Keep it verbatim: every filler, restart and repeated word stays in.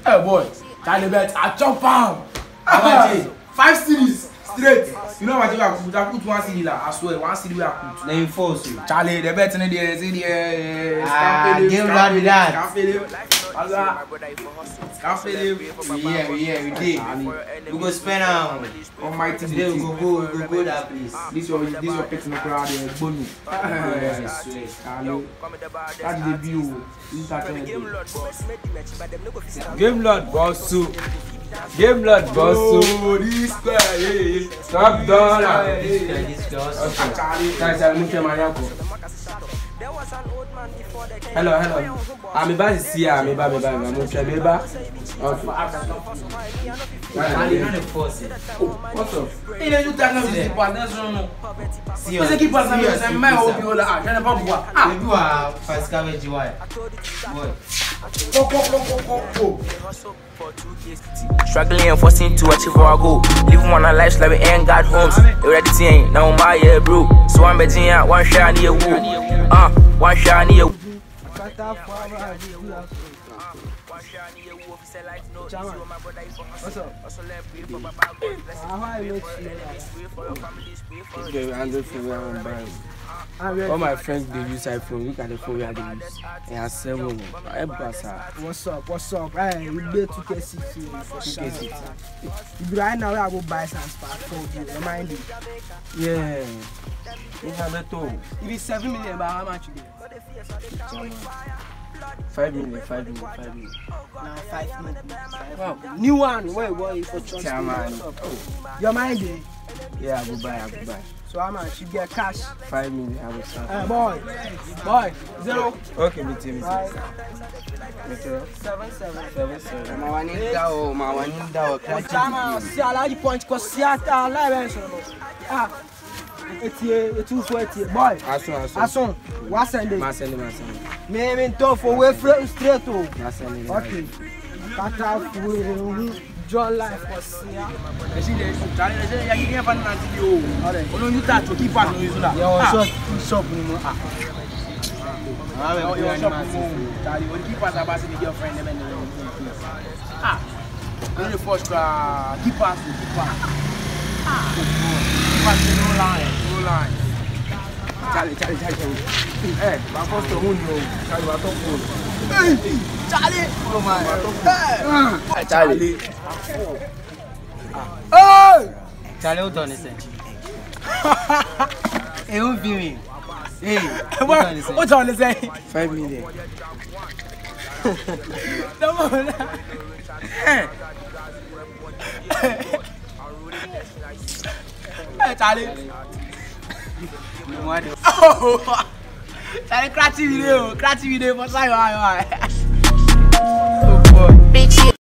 Hey boy, Charlie bet I chop am. Five series straight. You know what I put? I put one C D la. I swear, one C D I put. Now you force you. Charlie, the bet in the C D. Ah, Gamelord with that. Yeah, yeah, we did. We go spend um Almighty today. We go go, we go go that place. This your this your picking the crowd here, Bonu. Yeah, sweet. Charlie, that's the view. This that Gamelord boss too. Gamelord boss too. Oh, this guy, yeah. Stop dollar. This guy also. Charlie, guys, I'm looking at my uncle. Hello, hello. I'm about to see I'm about to I'm going to be back. Okay. Charlie, not the force. What's up? Hey, you tell me this partner, no. See, você que passa mesmo, você mais ouviu lá, já não vai voar. Ah, you are fast cabbage boy. Boy. Go, go, go, go, go, go. Struggling and forcing to achieve our goal. Living one life like we ain't got homes. They ready to ain't now my yeah, bro. So I'm betting out one shot near woo. Ah, one shot near. What's up? Okay, I'm just going to all my friends they use iPhone. Look at the phone we are doing. They are seven. What's up? What's up? Hey, we did two K six for sure. If right now I will buy some spark for you. Remind you. Yeah. We have a tool. If it's seven million, but how much you get? Five million, five million, five million. Now five million. Wow. New one. Wait, wait for trust. Oh. Your mind there? Yeah, I will buy, I will buy. So how much? You get cash? Five million, I will start. Hey, boy. Boy. Zero. Okay, me too, me too. Five. Me too. Seven, seven. Seven, seven. My one in down, my one in down. What time? See, I like the point because see, I like it. Ah. It's here, it's two forty. Boy. Asun, asun. Asun. What's Sunday? Ma send ma send. Me me tough away straight to. Ma send. Okay. Kata fuwe John life for see. You see this? Charlie, you say you can't find nothing you. Alright. You know you start to keep on using that. Yeah, shop, shop no. Ah. Ah, you shop no. Charlie, when keep on about the girlfriend them and ah. When the first uh keep on, keep on. Ah. Keep on no line, no line. Charlie, Charlie, Charlie. Eh, my first to win you. Charlie, what talk Hey, Charlie! Oh my! Hey, Charlie! Oh! Charlie, hold on a second. Hey, who be me? Hey, what's on the say? Five million. Come on. Hey, Charlie! Oh! Charlie, crazy video, crazy video for Simon. Bitch.